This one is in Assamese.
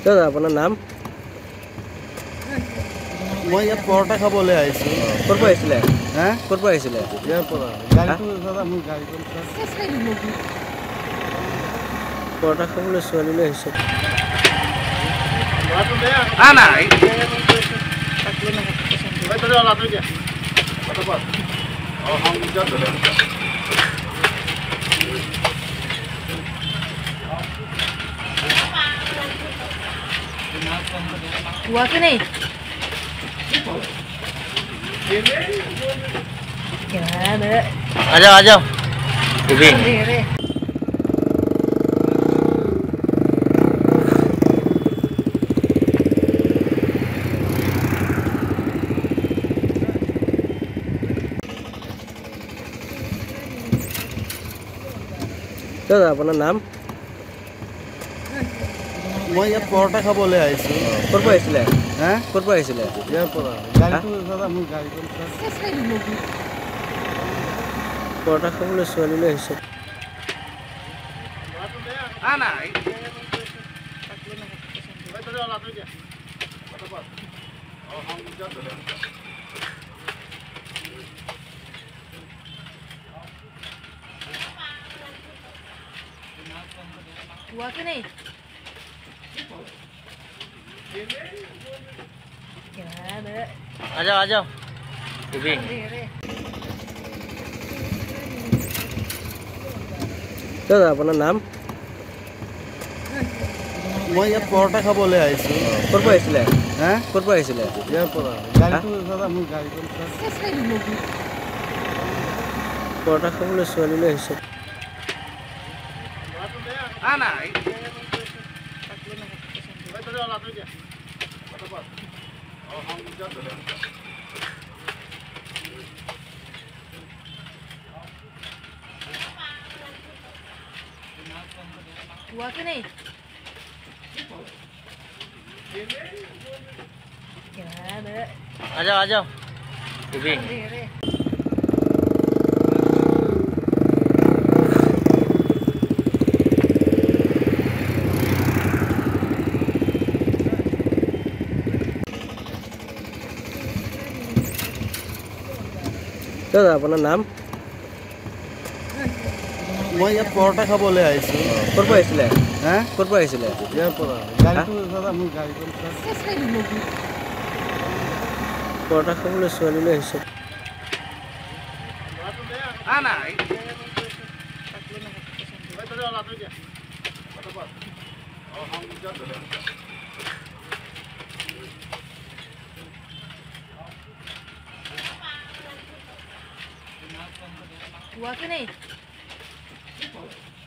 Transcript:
দাদা আপোনাৰ নাম? মই ইয়াত পৰঠা খাবলৈ আহিছোঁ। ক'ৰ পৰা আহিছিলে? হা? ক'ৰ পৰা আহিছিলে? ইয়াৰ পৰা গাড়ীটো দাদা মোৰ গাড়ীখন পৰঠা খাবলৈ ছোৱালীলৈ আহিছে। हुआ कि नहीं? आ जाओ দাদা আপোনাৰ নাম? মই ইয়াত পৰঠা খাবলৈ আহিছোঁ। ক'ৰ পৰা আহিছিলে? হা? ক'ৰ পৰা আহিছিলে? ইয়াৰ পৰা গাড়ীটো দাদা মোৰ গাড়ীখন পৰঠা খাবলৈ ছোৱালীলৈ আহিছে। हुआ कि नहीं? आ जाओ দাদা আপোনাৰ নাম? মই ইয়াত পৰঠা খাবলৈ আহিছোঁ। ক'ৰ পৰা আহিছিলে? হা? ক'ৰ পৰা আহিছিলে? ইয়াৰ পৰা গাড়ীটো দাদা মোৰ গাড়ীখন পৰঠা খাবলৈ ছোৱালীলৈ আহিছে। हुआ कि नहीं? आ जाओ দাদা আপোনাৰ নাম? মই ইয়াত পৰঠা খাবলৈ আহিছোঁ। ক'ৰ পৰা আহিছিলে? হা? ক'ৰ পৰা আহিছিলে? ইয়াৰ পৰা গাড়ীটো দাদা মোৰ গাড়ীখন পৰঠা খাবলৈ ছোৱালীলৈ আহিছে। हुआ कि नहीं?